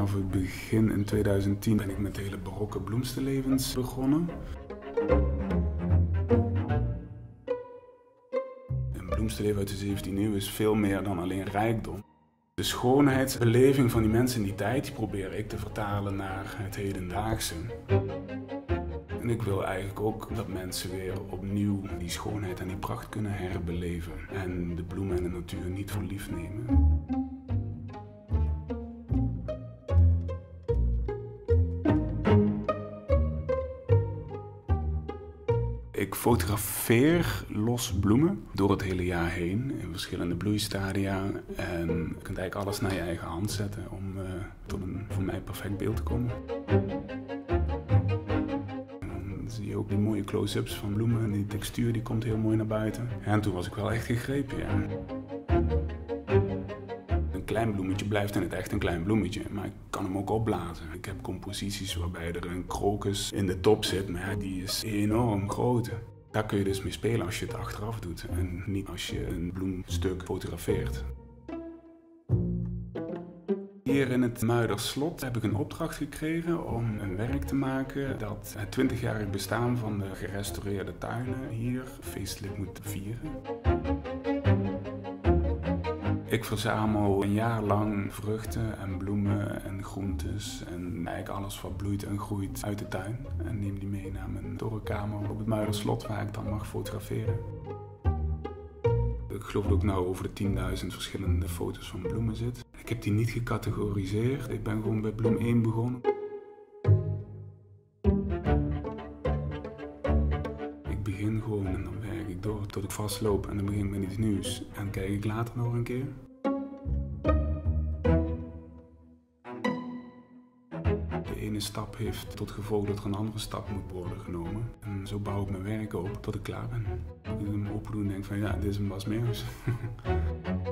Vanaf het begin in 2010 ben ik met de hele barokke bloemstenlevens begonnen. Een bloemstenleven uit de 17e eeuw is veel meer dan alleen rijkdom. De schoonheidsbeleving van die mensen in die tijd die probeer ik te vertalen naar het hedendaagse. En ik wil eigenlijk ook dat mensen weer opnieuw die schoonheid en die pracht kunnen herbeleven. En de bloemen en de natuur niet voor lief nemen. Ik fotografeer los bloemen door het hele jaar heen in verschillende bloeistadia. En je kunt eigenlijk alles naar je eigen hand zetten om tot een voor mij perfect beeld te komen. En dan zie je ook die mooie close-ups van bloemen en die textuur die komt heel mooi naar buiten. En toen was ik wel echt gegrepen, ja. Een klein bloemetje blijft in het echt een klein bloemetje, maar ik kan hem ook opblazen. Ik heb composities waarbij er een krokus in de top zit, maar ja, die is enorm groot. Daar kun je dus mee spelen als je het achteraf doet en niet als je een bloemstuk fotografeert. Hier in het Muiderslot heb ik een opdracht gekregen om een werk te maken dat het 20-jarig bestaan van de gerestaureerde tuinen hier feestelijk moet vieren. Ik verzamel een jaar lang vruchten en bloemen en groentes en eigenlijk alles wat bloeit en groeit uit de tuin. En neem die mee naar mijn torenkamer op het Muiderslot waar ik dan mag fotograferen. Ik geloof dat ik nou over de 10.000 verschillende foto's van bloemen zit. Ik heb die niet gecategoriseerd. Ik ben gewoon bij bloem 1 begonnen. Ik begin gewoon en dan werk ik door tot ik vastloop en dan begin ik met iets nieuws. En kijk ik later nog een keer. De ene stap heeft tot gevolg dat er een andere stap moet worden genomen. En zo bouw ik mijn werk op tot ik klaar ben. Ik hem open doen en denk van ja, dit is een Bas Meeuws.